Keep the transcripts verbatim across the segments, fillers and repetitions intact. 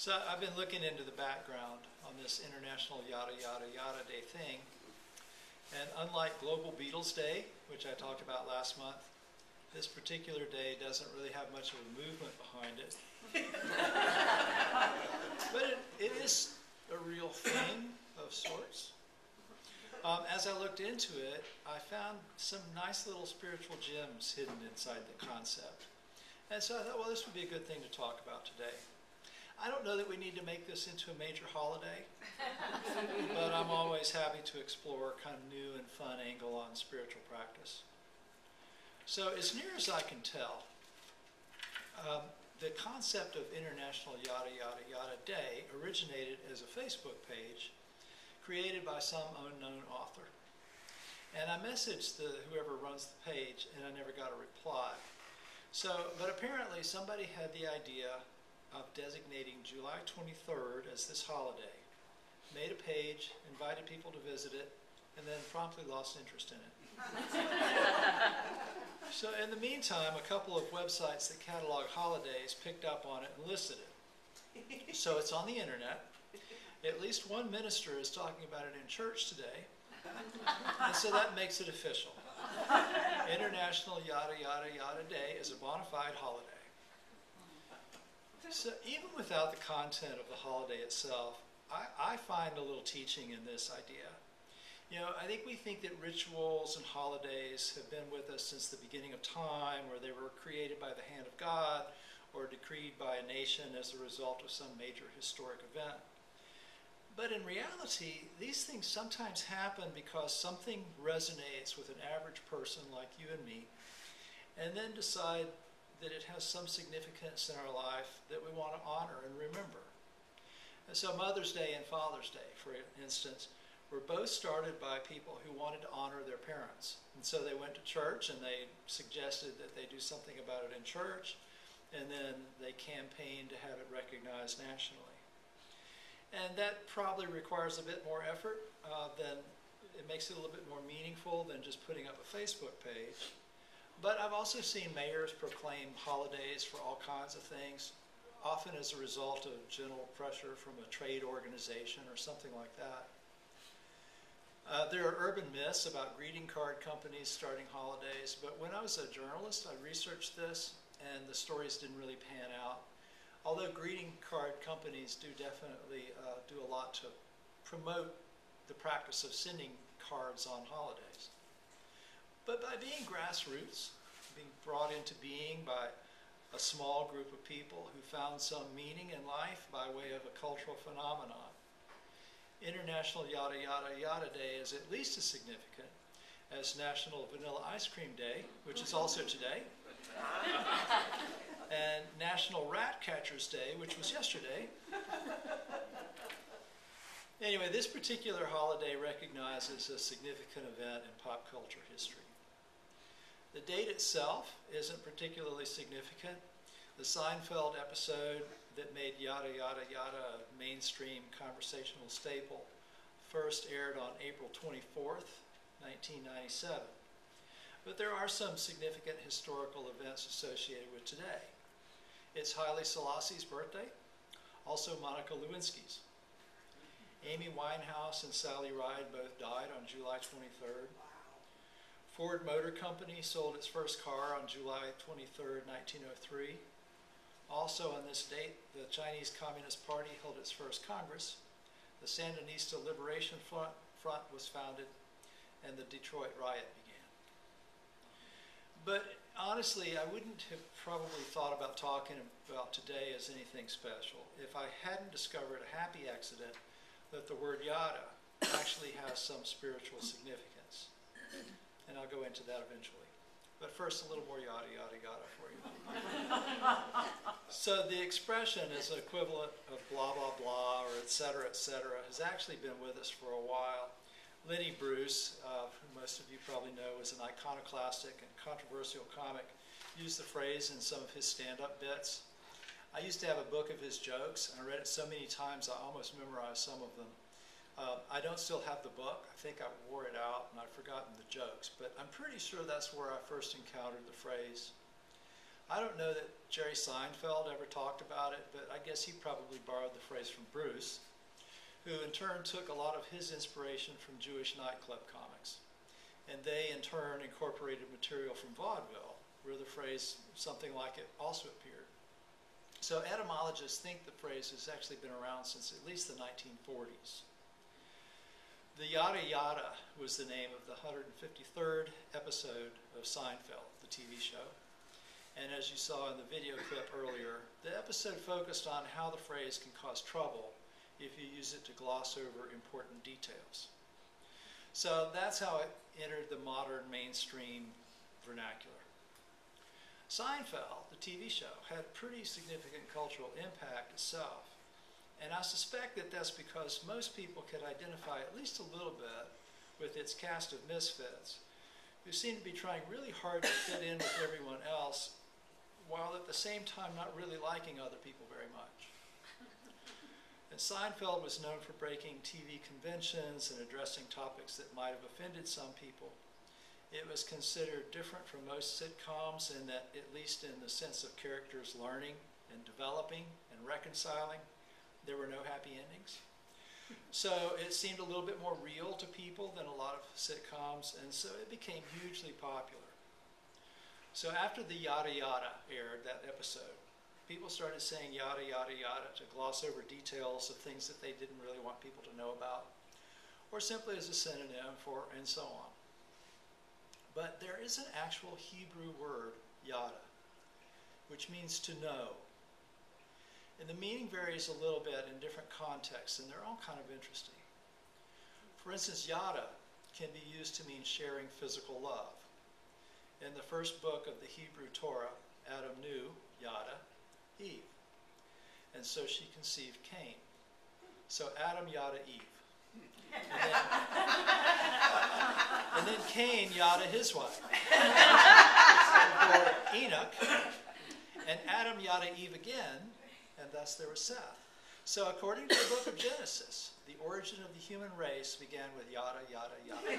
So I've been looking into the background on this International Yada Yada Yada Day thing. And unlike Global Beatles Day, which I talked about last month, this particular day doesn't really have much of a movement behind it. But it, it is a real thing of sorts. Um, as I looked into it, I found some nice little spiritual gems hidden inside the concept. And so I thought, well, this would be a good thing to talk about today. I don't know that we need to make this into a major holiday, but I'm always happy to explore kind of new and fun angle on spiritual practice. So as near as I can tell, um, the concept of International Yada Yada Yada Day originated as a Facebook page created by some unknown author. And I messaged the, whoever runs the page, and I never got a reply. So, but apparently somebody had the idea of designating July twenty-third as this holiday, made a page, invited people to visit it, and then promptly lost interest in it. So in the meantime, a couple of websites that catalog holidays picked up on it and listed it. So it's on the internet. At least one minister is talking about it in church today. And so that makes it official. International Yada Yada Yada Day is a bona fide holiday. So even without the content of the holiday itself, I, I find a little teaching in this idea. You know, I think we think that rituals and holidays have been with us since the beginning of time, where they were created by the hand of God or decreed by a nation as a result of some major historic event. But in reality, these things sometimes happen because something resonates with an average person like you and me, and then decide that it has some significance in our life that we want to honor and remember. And so Mother's Day and Father's Day, for instance, were both started by people who wanted to honor their parents. And so they went to church and they suggested that they do something about it in church, and then they campaigned to have it recognized nationally. And that probably requires a bit more effort uh, than, it makes it a little bit more meaningful than just putting up a Facebook page. But I've also seen mayors proclaim holidays for all kinds of things, often as a result of general pressure from a trade organization or something like that. Uh, there are urban myths about greeting card companies starting holidays, but when I was a journalist, I researched this, and the stories didn't really pan out. Although greeting card companies do definitely uh, do a lot to promote the practice of sending cards on holidays. But by being grassroots, being brought into being by a small group of people who found some meaning in life by way of a cultural phenomenon, International Yada Yada Yada Day is at least as significant as National Vanilla Ice Cream Day, which is also today, and National Rat Catchers Day, which was yesterday. Anyway, this particular holiday recognizes a significant event in pop culture history. The date itself isn't particularly significant. The Seinfeld episode that made Yada Yada Yada a mainstream conversational staple first aired on April twenty-fourth, nineteen ninety-seven. But there are some significant historical events associated with today. It's Haile Selassie's birthday, also Monica Lewinsky's. Amy Winehouse and Sally Ride both died on July twenty-third. Ford Motor Company sold its first car on July twenty-third, nineteen oh three. Also on this date, the Chinese Communist Party held its first Congress. The Sandinista Liberation Front, Front was founded, and the Detroit riot began. But honestly, I wouldn't have probably thought about talking about today as anything special if I hadn't discovered a happy accident that the word yada actually has some spiritual significance. And I'll go into that eventually. But first, a little more yada, yada, yada for you. So the expression is equivalent of blah, blah, blah, or et cetera, et cetera, has actually been with us for a while. Lenny Bruce, uh, who most of you probably know is an iconoclastic and controversial comic, used the phrase in some of his stand-up bits. I used to have a book of his jokes, and I read it so many times I almost memorized some of them. Uh, I don't still have the book. I think I wore it out and I've forgotten the jokes, but I'm pretty sure that's where I first encountered the phrase. I don't know that Jerry Seinfeld ever talked about it, but I guess he probably borrowed the phrase from Bruce, who in turn took a lot of his inspiration from Jewish nightclub comics. And they in turn incorporated material from vaudeville, where the phrase something like it also appeared. So etymologists think the phrase has actually been around since at least the nineteen forties. The Yada Yada was the name of the one hundred fifty-third episode of Seinfeld, the T V show. And as you saw in the video clip earlier, the episode focused on how the phrase can cause trouble if you use it to gloss over important details. So that's how it entered the modern mainstream vernacular. Seinfeld, the T V show, had pretty significant cultural impact itself. And I suspect that that's because most people could identify at least a little bit with its cast of misfits, who seem to be trying really hard to fit in with everyone else, while at the same time not really liking other people very much. And Seinfeld was known for breaking T V conventions and addressing topics that might have offended some people. It was considered different from most sitcoms in that, at least in the sense of characters learning and developing and reconciling, there were no happy endings. So it seemed a little bit more real to people than a lot of sitcoms, and so it became hugely popular. So after the Yada Yada aired, that episode, people started saying yada yada yada to gloss over details of things that they didn't really want people to know about, or simply as a synonym for and so on. But there is an actual Hebrew word, yada, which means to know. And the meaning varies a little bit in different contexts, and they're all kind of interesting. For instance, yada can be used to mean sharing physical love. In the first book of the Hebrew Torah, Adam knew, yada, Eve. And so she conceived Cain. So Adam yada Eve. And then, and then Cain yada his wife. Or Enoch. And Adam yada Eve again, and thus there was Seth. So according to the book of Genesis, the origin of the human race began with yada, yada, yada.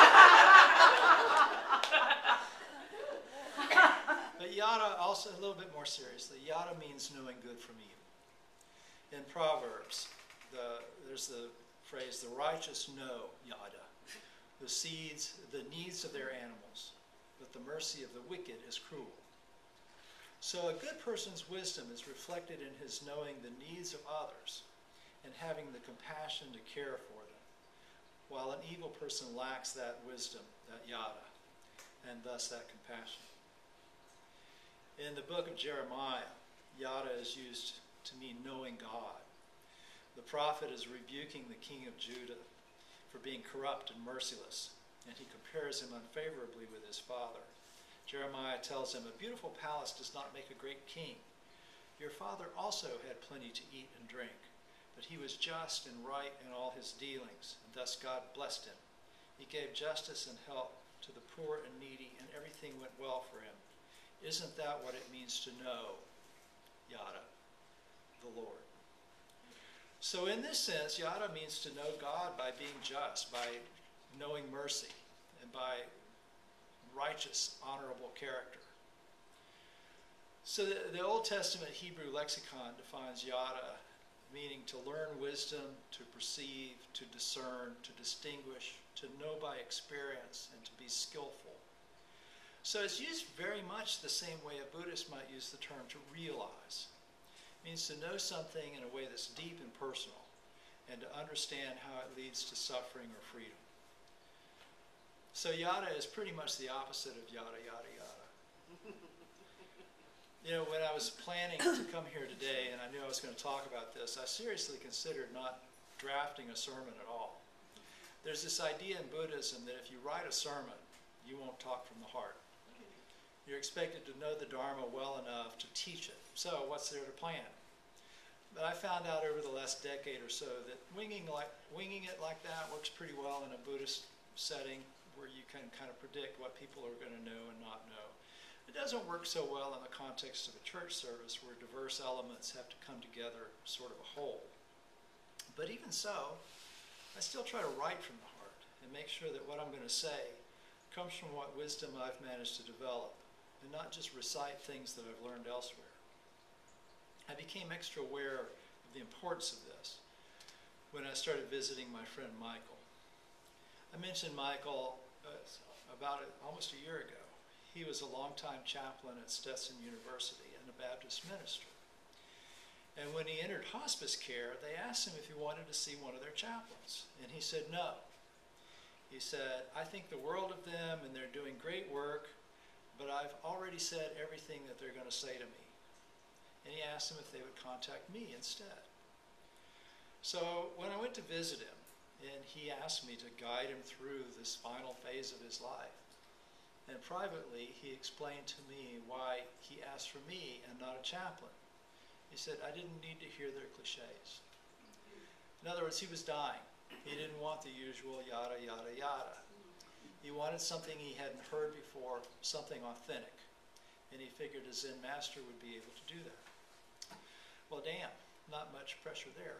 But yada, also a little bit more seriously, yada means knowing good from evil. In Proverbs, the, there's the phrase, the righteous know yada, the seeds, the needs of their animals, but the mercy of the wicked is cruel. So a good person's wisdom is reflected in his knowing the needs of others and having the compassion to care for them, while an evil person lacks that wisdom, that yada, and thus that compassion. In the book of Jeremiah, yada is used to mean knowing God. The prophet is rebuking the king of Judah for being corrupt and merciless, and he compares him unfavorably with his father. Jeremiah tells him, a beautiful palace does not make a great king. Your father also had plenty to eat and drink, but he was just and right in all his dealings, and thus God blessed him. He gave justice and help to the poor and needy, and everything went well for him. Isn't that what it means to know, yada, the Lord? So in this sense, yada means to know God by being just, by knowing mercy, and by righteous, honorable character. So the, the Old Testament Hebrew lexicon defines yada, meaning to learn wisdom, to perceive, to discern, to distinguish, to know by experience, and to be skillful. So it's used very much the same way a Buddhist might use the term to realize. It means to know something in a way that's deep and personal, and to understand how it leads to suffering or freedom. So yada is pretty much the opposite of yada, yada, yada. You know, when I was planning to come here today, and I knew I was going to talk about this, I seriously considered not drafting a sermon at all. There's this idea in Buddhism that if you write a sermon, you won't talk from the heart. You're expected to know the Dharma well enough to teach it. So what's there to plan? But I found out over the last decade or so that winging, like, winging it like that works pretty well in a Buddhist setting, where you can kind of predict what people are going to know and not know. It doesn't work so well in the context of a church service where diverse elements have to come together sort of a whole. But even so, I still try to write from the heart and make sure that what I'm going to say comes from what wisdom I've managed to develop, and not just recite things that I've learned elsewhere. I became extra aware of the importance of this when I started visiting my friend Michael. I mentioned Michael uh, about a, almost a year ago. He was a longtime chaplain at Stetson University and a Baptist minister. And when he entered hospice care, they asked him if he wanted to see one of their chaplains. And he said no. He said, I think the world of them and they're doing great work, but I've already said everything that they're going to say to me. And he asked them if they would contact me instead. So when I went to visit him, and he asked me to guide him through this final phase of his life, and privately he explained to me why he asked for me and not a chaplain. He said, I didn't need to hear their cliches. In other words, he was dying. He didn't want the usual yada, yada, yada. He wanted something he hadn't heard before, something authentic. And he figured a Zen master would be able to do that. Well, damn, not much pressure there.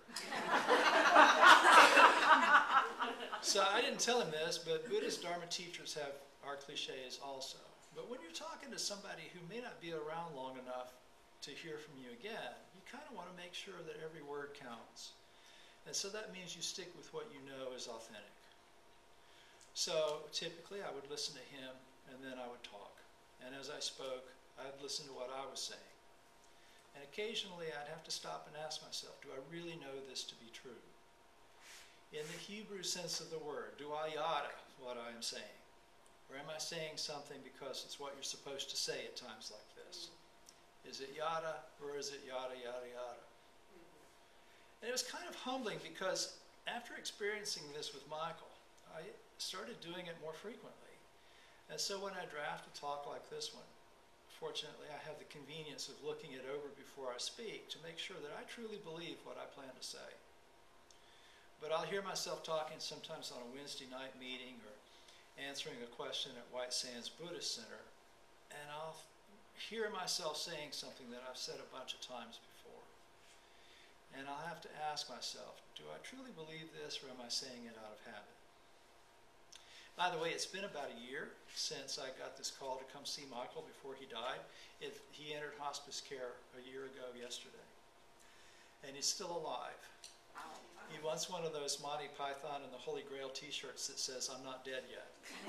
So I didn't tell him this, but Buddhist Dharma teachers have our cliches also. But when you're talking to somebody who may not be around long enough to hear from you again, you kind of want to make sure that every word counts. And so that means you stick with what you know is authentic. So typically I would listen to him and then I would talk. And as I spoke, I'd listen to what I was saying. And occasionally I'd have to stop and ask myself, do I really know this to be true? In the Hebrew sense of the word, do I yada what I am saying? Or am I saying something because it's what you're supposed to say at times like this? Is it yada or is it yada, yada, yada? And it was kind of humbling because after experiencing this with Michael, I started doing it more frequently. And so when I draft a talk like this one, fortunately I have the convenience of looking it over before I speak to make sure that I truly believe what I plan to say. But I'll hear myself talking sometimes on a Wednesday night meeting or answering a question at White Sands Buddhist Center, and I'll hear myself saying something that I've said a bunch of times before. And I'll have to ask myself, do I truly believe this or am I saying it out of habit? By the way, it's been about a year since I got this call to come see Michael before he died. It, he entered hospice care a year ago yesterday. And he's still alive. He wants one of those Monty Python and the Holy Grail t-shirts that says, I'm not dead yet.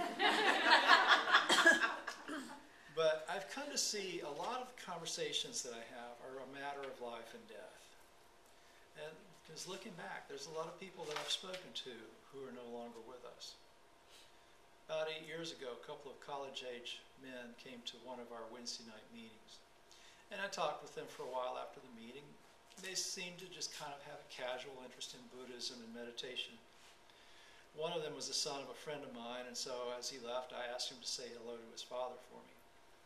But I've come to see a lot of the conversations that I have are a matter of life and death. And because looking back, there's a lot of people that I've spoken to who are no longer with us. About eight years ago, a couple of college-age men came to one of our Wednesday night meetings. And I talked with them for a while after the meeting. They seemed to just kind of have a casual interest in Buddhism and meditation. One of them was the son of a friend of mine, and so as he left, I asked him to say hello to his father for me.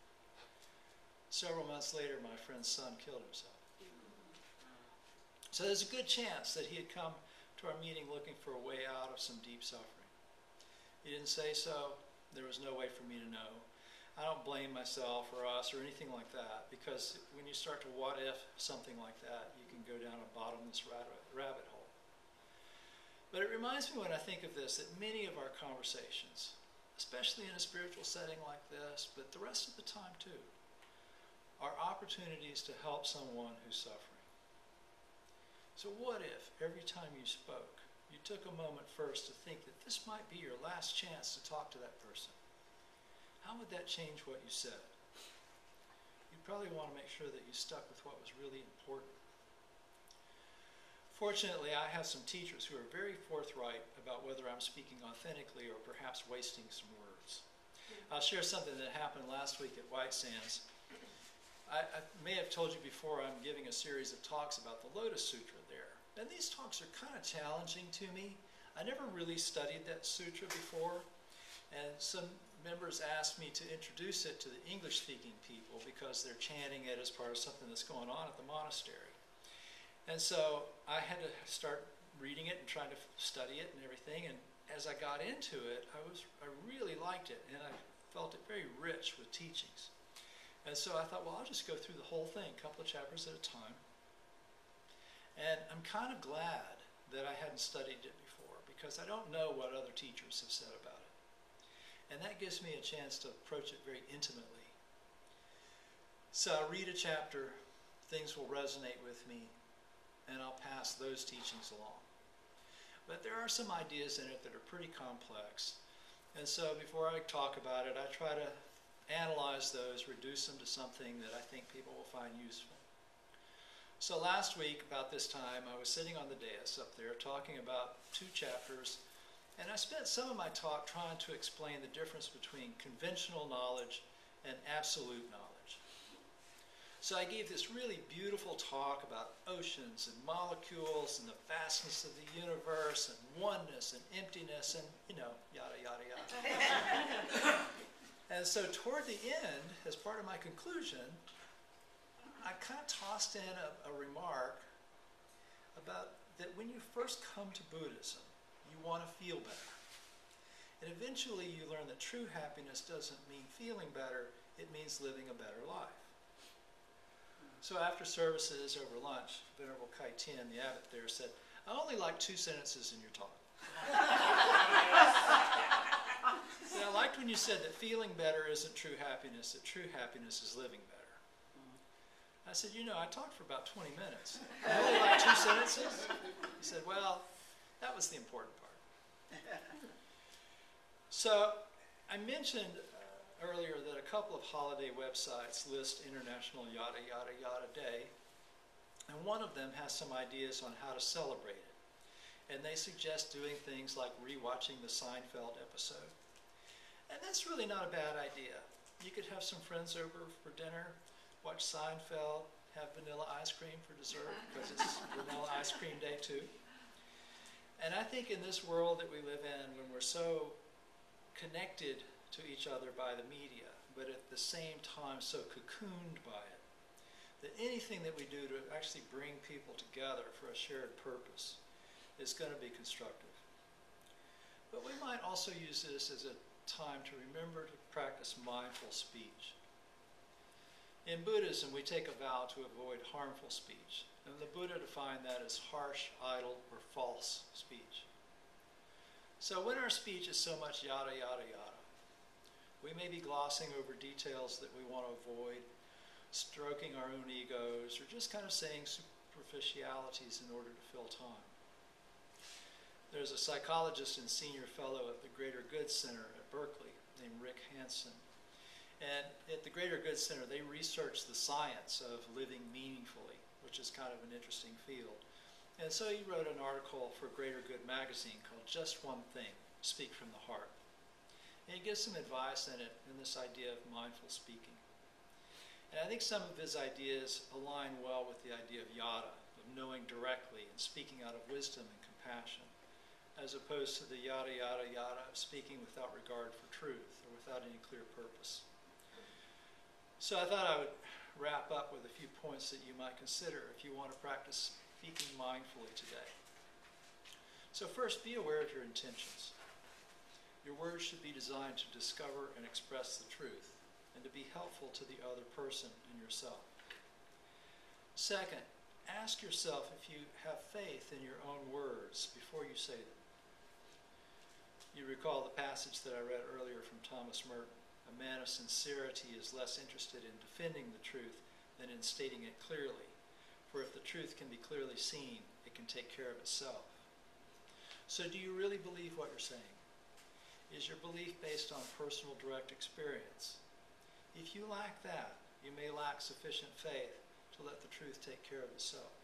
Several months later, my friend's son killed himself. So there's a good chance that he had come to our meeting looking for a way out of some deep suffering. He didn't say so. There was no way for me to know. I don't blame myself or us or anything like that, because when you start to what if something like that, you can go down a bottomless rabbit hole. But it reminds me when I think of this that many of our conversations, especially in a spiritual setting like this, but the rest of the time too, are opportunities to help someone who's suffering. So what if every time you spoke, you took a moment first to think that this might be your last chance to talk to that person? How would that change what you said? You'd probably want to make sure that you stuck with what was really important. Fortunately, I have some teachers who are very forthright about whether I'm speaking authentically or perhaps wasting some words. I'll share something that happened last week at White Sands. I, I may have told you before, I'm giving a series of talks about the Lotus Sutra there. And these talks are kind of challenging to me. I never really studied that sutra before. And some members asked me to introduce it to the English-speaking people because they're chanting it as part of something that's going on at the monastery. And so I had to start reading it and trying to study it and everything. And as I got into it, I was I really liked it, and I felt it very rich with teachings. And so I thought, well, I'll just go through the whole thing, a couple of chapters at a time. And I'm kind of glad that I hadn't studied it before, because I don't know what other teachers have said about it. And that gives me a chance to approach it very intimately. So I read a chapter, things will resonate with me, and I'll pass those teachings along. But there are some ideas in it that are pretty complex. And so before I talk about it, I try to analyze those, reduce them to something that I think people will find useful. So last week, about this time, I was sitting on the dais up there talking about two chapters, and I spent some of my talk trying to explain the difference between conventional knowledge and absolute knowledge. So I gave this really beautiful talk about oceans and molecules and the vastness of the universe and oneness and emptiness and, you know, yada, yada, yada. And so toward the end, as part of my conclusion, I kind of tossed in a, a remark about that when you first come to Buddhism, you want to feel better. And eventually you learn that true happiness doesn't mean feeling better, it means living a better life. So after services over lunch, Venerable Kai Tien, the abbot there, said, I only like two sentences in your talk. And I liked when you said that feeling better isn't true happiness, that true happiness is living better. I said, you know, I talked for about twenty minutes. I only like two sentences? He said, well, that was the important part. So I mentioned earlier that a couple of holiday websites list International Yada Yada Yada Day, and one of them has some ideas on how to celebrate it. And they suggest doing things like rewatching the Seinfeld episode. And that's really not a bad idea. You could have some friends over for dinner, watch Seinfeld, have vanilla ice cream for dessert, because it's vanilla ice cream day too. And I think in this world that we live in, when we're so connected to each other by the media, but at the same time so cocooned by it, that anything that we do to actually bring people together for a shared purpose is going to be constructive. But we might also use this as a time to remember to practice mindful speech. In Buddhism, we take a vow to avoid harmful speech, and the Buddha defined that as harsh, idle, or false speech. So when our speech is so much yada, yada, yada, we may be glossing over details that we want to avoid, stroking our own egos, or just kind of saying superficialities in order to fill time. There's a psychologist and senior fellow at the Greater Good Center at Berkeley named Rick Hansen. And at the Greater Good Center, they research the science of living meaningfully, which is kind of an interesting field. And so he wrote an article for Greater Good magazine called Just One Thing, Speak from the Heart. And he gives some advice in it, in this idea of mindful speaking. And I think some of his ideas align well with the idea of yada, of knowing directly and speaking out of wisdom and compassion, as opposed to the yada, yada, yada of speaking without regard for truth or without any clear purpose. So I thought I would wrap up with a few points that you might consider if you want to practice speaking mindfully today. So first, be aware of your intentions. Your words should be designed to discover and express the truth and to be helpful to the other person and yourself. Second, ask yourself if you have faith in your own words before you say them. You recall the passage that I read earlier from Thomas Merton. A man of sincerity is less interested in defending the truth than in stating it clearly. For if the truth can be clearly seen, it can take care of itself. So do you really believe what you're saying? Is your belief based on personal direct experience? If you lack that, you may lack sufficient faith to let the truth take care of itself.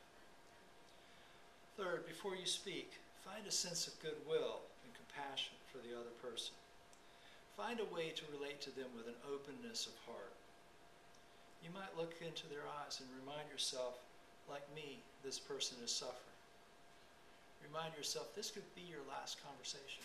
Third, before you speak, find a sense of goodwill and compassion for the other person. Find a way to relate to them with an openness of heart. You might look into their eyes and remind yourself, like me, this person is suffering. Remind yourself, this could be your last conversation.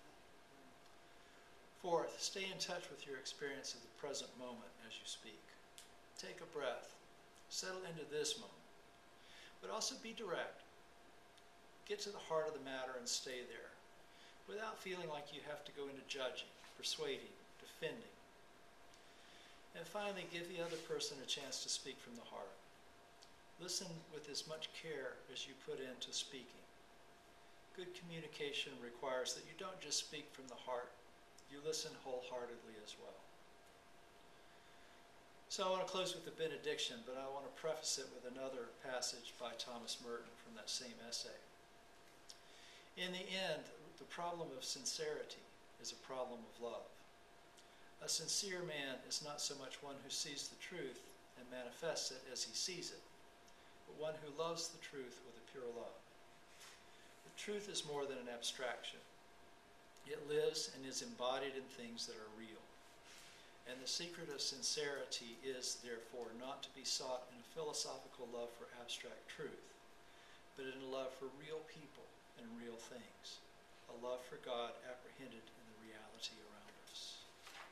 Fourth, stay in touch with your experience of the present moment as you speak. Take a breath. Settle into this moment. But also be direct. Get to the heart of the matter and stay there, without feeling like you have to go into judging, persuading, defending. And finally, give the other person a chance to speak from the heart. Listen with as much care as you put into speaking. Good communication requires that you don't just speak from the heart, you listen wholeheartedly as well. So I want to close with the benediction, but I want to preface it with another passage by Thomas Merton from that same essay. In the end, the problem of sincerity is a problem of love. A sincere man is not so much one who sees the truth and manifests it as he sees it, but one who loves the truth with a pure love. The truth is more than an abstraction. It lives and is embodied in things that are real. And the secret of sincerity is, therefore, not to be sought in a philosophical love for abstract truth, but in a love for real people and real things, a love for God apprehended in the reality around us.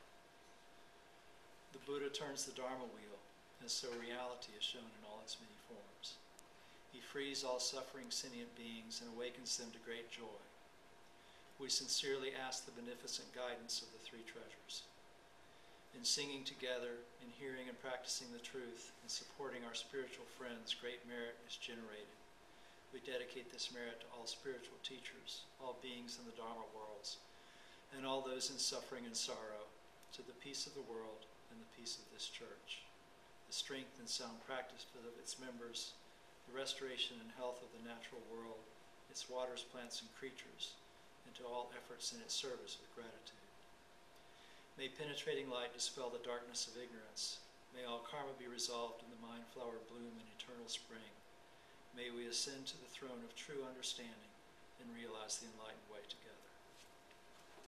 The Buddha turns the Dharma wheel, and so reality is shown in all its many forms. He frees all suffering sentient beings and awakens them to great joy. We sincerely ask the beneficent guidance of the three treasures. In singing together, in hearing and practicing the truth, and supporting our spiritual friends, great merit is generated. We dedicate this merit to all spiritual teachers, all beings in the Dharma worlds, and all those in suffering and sorrow, to the peace of the world and the peace of this church, the strength and sound practice of its members, the restoration and health of the natural world, its waters, plants, and creatures, and to all efforts in its service with gratitude. May penetrating light dispel the darkness of ignorance. May all karma be resolved in the mind flower bloom in eternal spring. May we ascend to the throne of true understanding and realize the enlightened way together.